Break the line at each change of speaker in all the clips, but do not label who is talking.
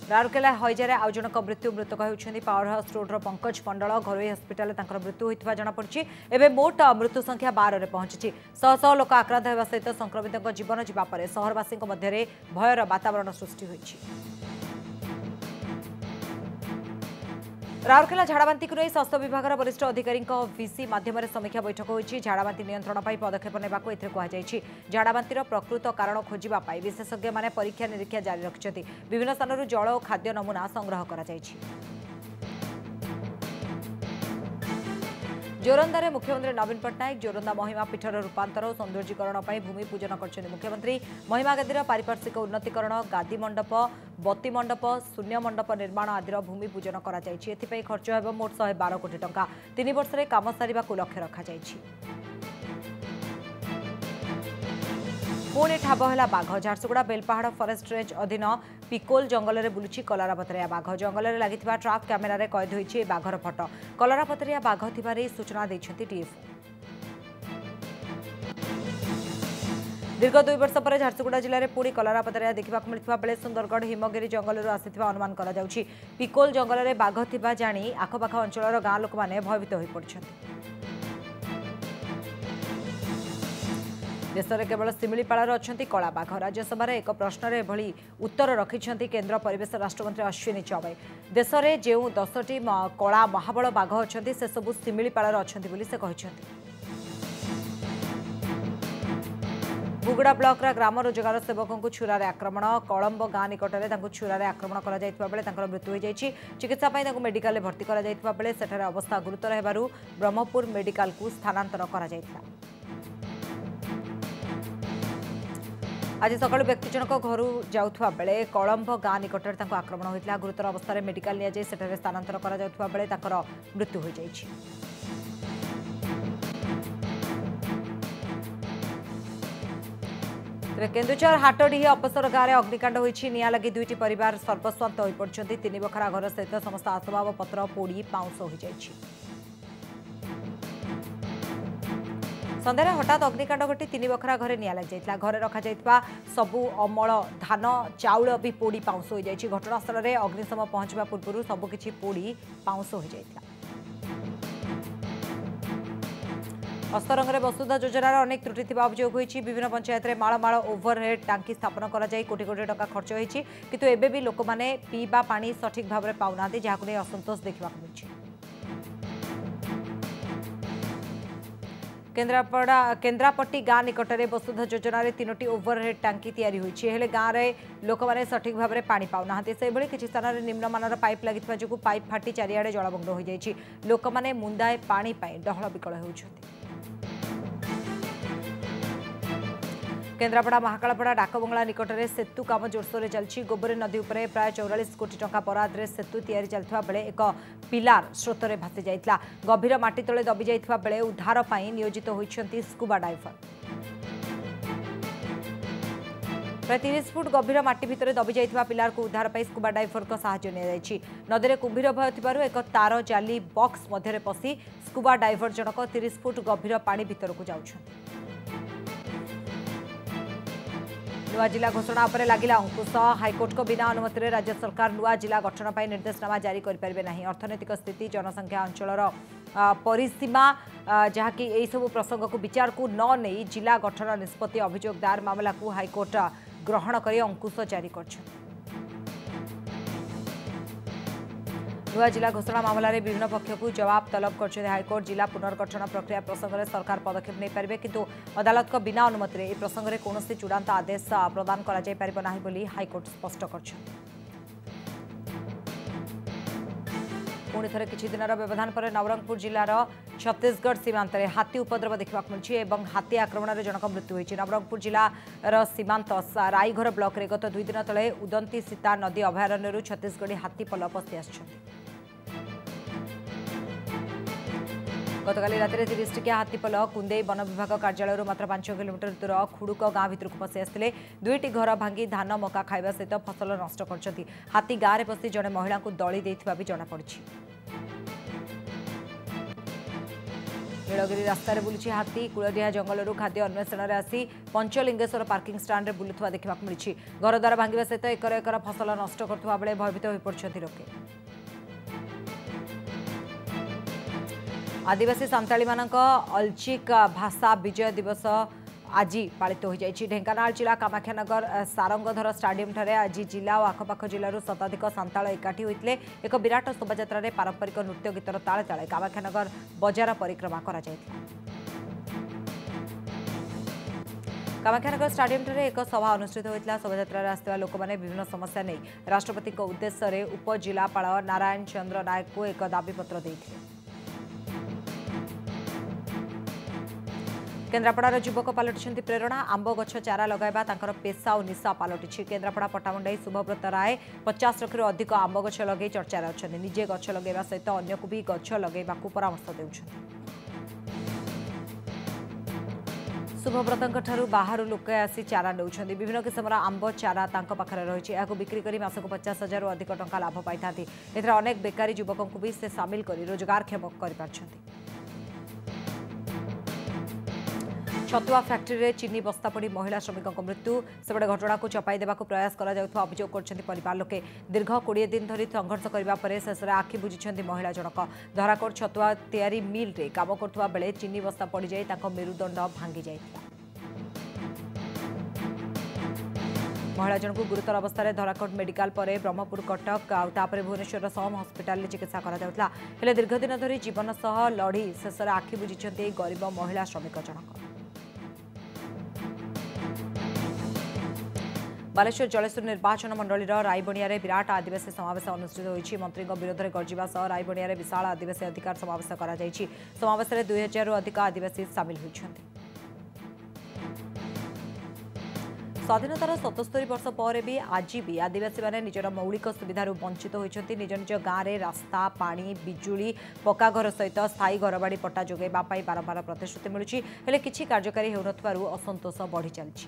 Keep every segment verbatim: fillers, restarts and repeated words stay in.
राउरकेला हईजा आउ जनक मृत्यु मृतक होती पावर हाउस रोड्र पंकज मंडल घरोई हस्पिटाल मृत्यु होता जमापड़ी। एवं मोट मृत्यु संख्या बार में पहुंची शह शह लोक आक्रांत होगा सहित संक्रमितों जीवन जावापर सहरवासी मध्य भयर वातावरण सृष्टि होती। राउरकेला झाड़ाबांती को नहीं स्वास्थ्य विभाग वरिष्ठ अधिकारी वीसी माध्यम समीक्षा बैठक होती। झाड़ाबांती नियंत्रण पर पदक्षेप ने कहुई। झाड़ाबांतिर प्रकृत कारण खोजापी विशेषज्ञ मैंने परीक्षा निरीक्षा जारी रखिंट। विभिन्न स्थान जल और खाद्य नमूना संग्रह कर जोरंदा मुख्यमंत्री नवीन पट्टनायक जोरंदा महिमा पीठर रूपांतर और सौंदर्यीकरण पर भूमि पूजन कर मुख्यमंत्री। महिमा गादीर पारिपार्श्विक उन्नतीकरण गादी मंडप बत्ती मंडप शून्य मंडप निर्माण आदिर भूमि पूजन कर खर्च हो मोट शहे बार कोटी टंका तीन वर्ष में काम सारे लक्ष्य रखा। पुणी ठाब है बाघ झारसुगुड़ा बेलपाहाड़ फरेस्ट रेंज अधीन पिकोल जंगल में बुलुची कलरापतरिया बाघ जंगल में लगी ट्राप कैमेरा कैद होती बाघर फटो कलरापतरिया बाघ थी सूचना देती टीएफ। दीर्घ दुई वर्ष पर झारसुगुड़ा जिले में पुणी कलरापतरिया देखा मिलता बेले सुंदरगढ़ हिमगिरी जंगल आसिथिबा अनुमान करा जाउछि। पिकोल जंगल में बाघ थिबा जानी आखपाख अंचल गाँ लोक मैंने भयभीत हो पड़छन्ति। देश में केवल शिमिलीपाल अच्छा कला बाघ राज्यसभा एक प्रश्न एभली उत्तर रखिंट केन्द्र परिवेश राष्ट्रमंत्री अश्विनी चौबे। देश में जो दस टी कला महाबल बाघ अच्छा से सबू शिमिलीपाल अच्छा से कहते। बुगुड़ा ब्लॉक ग्राम रोजगार सेवक को छुरा आक्रमण कलम्ब गाँ निकट में छुरा आक्रमण कर मृत्यु हो जाएगी। चिकित्सा मेडिकल भर्ती कर अवस्था गुरुतर होगार ब्रह्मपुर मेडिकल को स्थानांतर कर। आज सका व्यक्ति जनक घर जाऊा बेले कलम्ब गाँ निकट में आक्रमण होता गुरुतर अवस्था मेडिकल नि जाए स्थानांतर कर बेले मृत्यु हो जाएगी। तेज केन्दुझर हाटडीही अपसर गाँव में अग्निकांड होती निया लगी दुईटी परिवार सर्वस्वांत हो पड़ते तीन बखरा घर सहित समस्त आसबाब पत्र पोड़ी पाउंस हो जाएगी। सन्धार हठात अग्निकांड घटी तीन बखरा घरे निया लग जाता घरे रखा सबू अमल धान चाउल भी पोड़ी पाउंस हो जाएगी। घटनास्थल में अग्निशम पहुंचा पूर्व सबकि पोड़ी पाउंस हो जाता। हस्तरंग में वसुधा योजनार अनेक त्रुटि थी अभियोग होती। विभिन्न पंचायत में माल माल ओभरहेड टांकी स्थापन कर कोटी कोटी टंका खर्च होती किंतु एबे भी लोक मैंने पीवा पानी सठिक भाव में पाऊना जहां नहीं असंतोष देखा मिली। केन्द्रापड़ा केन्द्रापट्टी गाँ निकट में वसुधा योजन तीनोटी ओभरहेड टांकी तैयारी होती है गाँव में लोक मैंने सठिक भाव में पानी पाऊना से किसी स्थान में निम्नमानर पाइप लगी जो पाइप फाटी चारिआडे जलमग्न हो जाएगी। लोक मैंने मुंदाए पानी डहल विकल होती। केन्द्रापड़ा महाकालपड़ा डाकबंगला निकट में सेतु काम जोरसोर चलती। गोबरी नदी उपर प्राय चौरालीस कोटी टंका बराद रे सेतु तैयारी चलता बेले एक पिलार स्रोत में भासी जाता गभीर माटी तले दबी जाता बेले उद्धार पर नियोजित होती स्कूबा डाइवर। प्राय तीस फुट गभीर माटी भितर दबी जाता पिलार को उद्धार पर स्कूबा डाइवर का साहाय्य नि नदी में कुंभीर भय थिबारु एक तार जाली बॉक्स मध्य पशि स्कूबा डाइवर जनक तीस फुट गभीर पानी भितर को जाउछन्ति। नुआ जिला घोषणा पर लगिला अंकुश हाइकोर्ट को बिना अनुमति रे राज्य सरकार नुआ जिला गठन पर निर्देशनामा जारी करें नहीं। अर्थनैतिक स्थिति जनसंख्या अंचलर परिसीमा जहाँकि यही सब प्रसंग को विचार को न नहीं जिला गठन निष्पत्ति अभियोग दायर मामला को हाइकोर्ट ग्रहण कर अंकुश जारी कर। नुआ जिला घोषणा मामला रे विभिन्न पक्ष को जवाब तलब कर हाइकोर्ट। जिला पुनर्गठन प्रक्रिया प्रसंग में सरकार पदक्षेप नहीं पारे किंतु अदालत को बिना अनुमति रे प्रसंग में कौन चूड़ांत आदेश प्रदान कर हाइकोर्ट स्पष्ट कर। पुणी थे किसी दिन व्यवधान पर नवरंगपुर जिलार छत्तीसगढ़ सीमांत में हाथी उपद्रव देखा मिली हाथी आक्रमण में जनक मृत्यु होती। नवरंगपुर जिलार सीमांत राईघर ब्लॉक में गत दुई दिन तले उदंती सीता नदी अभयारण्य छत्तीसगढ़ी हाथी पल पशि आस। गतकाली राति तीस टिकिया हाथीपल कुंदे वन विभाग कार्यालय मात्र पांच किलोमीटर दूर खुड़ुक गाँ भितर पशि आसते दुईटी घर भांगी धान मका खाइबा सहित फसल नष्ट कर हाथी गाँव में पशि जड़े महिला को दली देथिबा भी जनापड़ी। नीलगिरी रास्तार बुलूची हाथी कूलडिहा जंगलू खाद्य अन्वेषण में आसी पंचलिंगेश्वर पार्किंग स्टाण्ड में बुलुवा देखा मिली घरद्वार भांगा सहित एकर एकर फसल नष्ट करुवा बेले भयभीत हो पड़ते लोके आदिवासी सांताली मानक अल्चिक भाषा विजय दिवस आज पालित हो जाइए ढेंकानाल जिला कामाख्यानगर सारंगधर स्टाडियम ठारे आज जिला और आखपाख जिलूर शताधिक सांताल एकाठी होते एक विराट शोभायात्रा में पारंपरिक नृत्य गीतर ताले ताले कामाख्यानगर बजार परिक्रमा करा जायतिला। कामाख्यानगर स्टाडियम ठारे एक सभा अनुष्ठित होता शोभायात्रा आसुवा लोक मैंने विभिन्न समस्या नहीं राष्ट्रपति उद्देश्य रे उपजिलापाल नारायण चंद्र नायक को एक दाबीपत्र देते। केन्द्रापड़ार युवक पलटि प्रेरणा आंब गछ चारा लगाइबा तांकर पेशा और निशा पलटि केन्द्रापड़ा पट्टामुंडाई शुभव्रत राय पचास लक्ष अधिक आंब गछ लगे चर्चार अच्छा निजे गछ लगेगा सहित अन्य को भी गछ लगेगा परामर्श देउछन। शुभव्रत बाहर लोक आसी चारा नौछन विभिन्न किस्मर आंब चारा तांको पाखरे रही है बिक्री कर मासक पचास हजार अधिक टंका लाभ पाई था अनेक बेकारी युवकों को भी से सामिल कर रोजगारक्षम कर छतुआ फैक्ट्री रे चीनी बस्ता पड़ी महिला श्रमिकों मृत्यु सेपटे घटना को चपाई देवा प्रयास कर अभियोग कर लोके दीर्घ कोड़े दिन धरी संघर्ष करने शेष में आखि बुझी महिला जनक धराकोट छतुआ तैयारी मिल रे काम करुवा बेले चीनी बस्ता पड़ जाए मेरुदंड भांगी जाइथिला। महिला जनक गुरुतर अवस्था धराकोट मेडिकल पर ब्रह्मपुर कटक आउे भुवनेश्वर सम हस्पिटाल चिकित्सा कर दीर्घ दिन धरी जीवन सह लड़ी शेष में आखि बुझी गरीब महिला श्रमिक जनक। बालेश्वर जलेश्वर निर्वाचन मंडलीर रायबणिया विराट आदिवासी समावेश अनुष्ठित होती मंत्री विरोध में गर्जा सह रायबणिया विशाल आदिवासी अधिकार समावेश समावेश में दुई हजार अधिक आदिवासी सामिल होती। स्वाधीनतार सतस्तरी वर्ष पर भी आज भी आदिवासी माने निजर मौलिक सुविधार वंचित होती निज निज गाँव में रास्ता पानी बिजुली पक्का घर सहित स्थायी घरबाड़ी पट्टा जोगाइबा बारंबार प्रतिश्रुति मिलुछि हेले किछि कार्यकारी हेउनथबारु असंतोष बढ़ी चलिछि।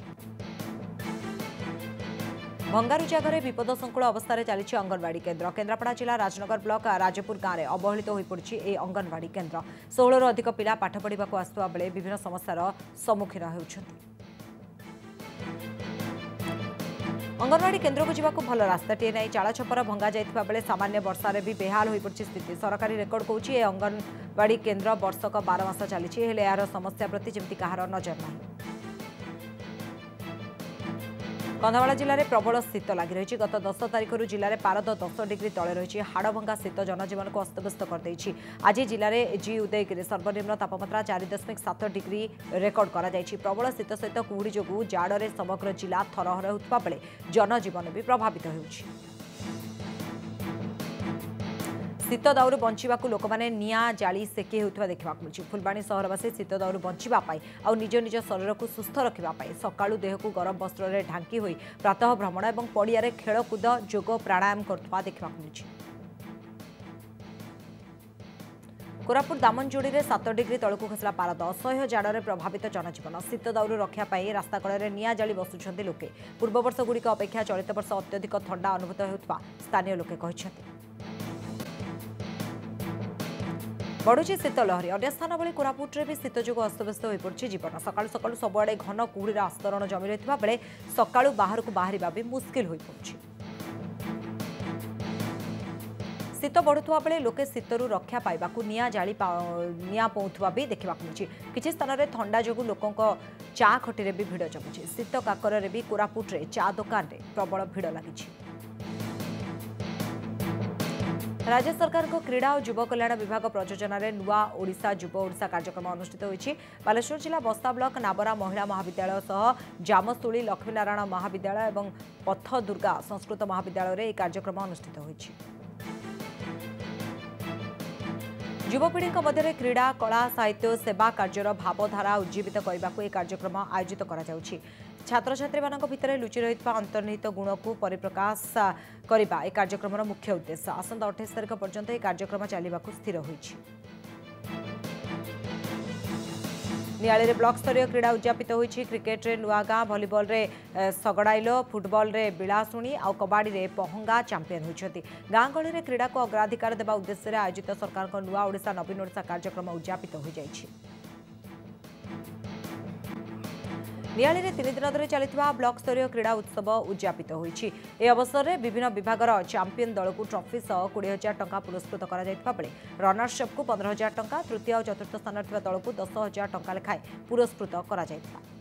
भंगारुजा घरे विपदसंकुल अवस्था चली अंगनवाड़ी केन्द्र केन्द्रापड़ा जिला राजनगर ब्लॉक राजपुर गाँव में अवहेलित हो पड़ी ए अंगनवाड़ी केन्द्र षोलर अधिक पिला पाठ पढ़ा आसुवा बेले विभिन्न समस्यार सम्मुखीन होउछन्ति। अंगनवाड़ी केन्द्र को जावाक भल रास्ताटीए नहीं चाल छपर भंगा जाइथिबा बेले सामान्य वर्षार भी बेहाल हो पड़ी स्थिति सरकारी रेकर्ड कहूँ ए अंगनवाड़ी केन्द्र वर्षक बार मास चली यार समस्या प्रति जमी कहार नजर नहीं। कंधमाल जिले में प्रबल शीत लगी रही गत दस तारिख जिले में पारद दस डिग्री तले रही हाड़भंगा शीत जनजीवन को अस्तव्यस्त कर आज जिले में जी उदयगिरी सर्वनिम्न तापमात्रा चार दशमिक सात डिग्री रेकर्ड कर प्रबल शीत सहित कुहुड़ी जो जाड़े समग्र जिला थरहर होता बेले जनजीवन भी प्रभावित होउछि। शीत दाउरू बंचा लोक मैंने निआ जाली सेके होता देखा मिली फुलबाणी सहरवासी शीत दाउरू बचाई आउ निज निज शरीर को सुस्थ रखापी सकाळू देह को गरम वस्त्र में ढांकी हुई प्रातः भ्रमण और पड़िया खेलकूद जोग प्राणायाम करथुवा देखा मिली। कोरापुट दामनजोड़ी में सात डिग्री तलू खसला पारद असह्य जाड़े प्रभावित जनजीवन शीत दाउरू रक्षापी रास्ता कड़े निआ जाली बसुंच लोके पूर्व वर्ष गुड़िक अपेक्षा चलित वर्ष अत्यधिक ठंडा अनुभूत होता स्थानीय लोके कहते। बढ़ुची शीत लहरी अन्य स्थान भली कोरापुट भी शीत जो अस्तव्यस्त हो पड़ी जीवन सकाळु सकाळु सबुआड़े घन कुहुड़ीर आस्तरण जमी रही बेले सकाळु बाहर को बाहर भी मुस्किल हो पड़ी। शीत बढ़ुवा बेले लोके शीतरू रक्षा पाइबा निआ जाली निआ पौथुवा भी देखा मिली किसी स्थान में थंडा जो लोकों चा खटी भी भिड़ जमुची शीत काकर भी कोरापुट चा दुकान में प्रबल भिड़ लगी। राज्य सरकार को क्रीड़ा और युव कल्याण विभाग प्रयोजन नुआ ओडिशा युव ओडिशा कार्यक्रम अनुष्ठित होती बालेश्वर जिला बस्ता ब्लॉक नाबरा महिला महाविद्यालय सह जामस्तुली लक्ष्मीनारायण महाविद्यालय और पथ दुर्गा संस्कृत महाविद्यालय में कार्यक्रम अनुष्ठित होती। युवपीढ़ी मध्य क्रीड़ा कला साहित्य सेवा कार्यर भावधारा उज्जीवित करने को कार्यक्रम आयोजित करा जाउछि। छात्र छात्री मान भितर लुचि रही अंतर्निहित गुण को परिप्रकाश करने ए कार्यक्रम मुख्य उद्देश्य आसंता अठाईस तारिख पर्यंत यह कार्यक्रम चलने स्थिर होइछि। नियाली ब्लॉक स्तरीय क्रीड़ा उद्यापित होती क्रिकेट रे नुआगाँ भलीबॉल रे सगड़ाइल फुटबॉल रे बिलासुणी आ कबाड़ी रे पहंगा चैंपियन होती गाँ गहली रे क्रीड़ा को अग्राधिकार देवा उद्देश्य आयोजित सरकार नुआ ओडिशा नवीन ओडिशा कार्यक्रम उद्यापित हो जाइछि। नियाली रे तीन दिन धरी चलता ब्लॉक स्तरीय क्रीड़ा उत्सव उद्यापित होती अवसर में विभिन्न विभाग चैंपियन दल को ट्रॉफी सह कोड़े हजार टंका पुरस्कृत कर रनर्सअप को पंद्रह हजार टंका तृतीय और चतुर्थ स्थान दल को दस हजार टंका लेखाएं पुरस्कृत कर।